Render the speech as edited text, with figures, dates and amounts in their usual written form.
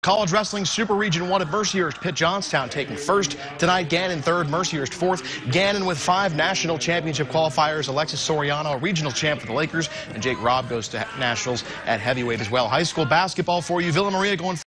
College Wrestling Super Region 1 at Mercyhurst. Pitt Johnstown taking first. Tonight, Gannon third, Mercyhurst fourth. Gannon with 5 national championship qualifiers. Alexis Soriano, a regional champ for the Lakers. And Jake Robb goes to nationals at heavyweight as well. High school basketball for you. Villa Maria going